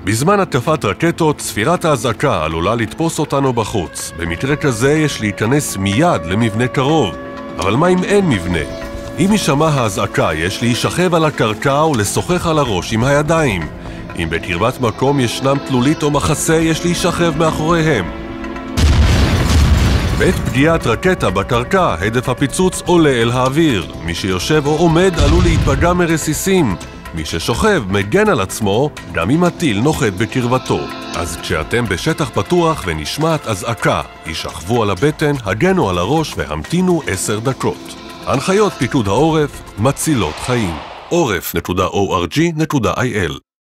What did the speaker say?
בזמן התקפת רקטות, ספירת האזעקה עלולה לתפוס אותנו בחוץ. במקרה כזה יש להיכנס מיד למבנה קרוב. אבל מה אם אין מבנה? אם יישמע האזעקה, יש להישכב על הקרקע ולשוחח על הראש עם הידיים. אם בקרבת מקום ישנם תלולית או מחסה, יש להישכב מאחוריהם. בעת פגיעת רקטה בקרקע, הדף הפיצוץ עולה אל האוויר. מי שיושב או עומד עלול להתפגע מרסיסים. מי ששוכב מגן על עצמו גם אם הטיל נוחת בקרבתו. אז כשאתם בשטח פתוח ונשמעת אזעקה, יישכבו על הבטן, הגנו על הראש והמתינו 10 דקות. הנחיות פיקוד העורף מצילות חיים. orf.org.il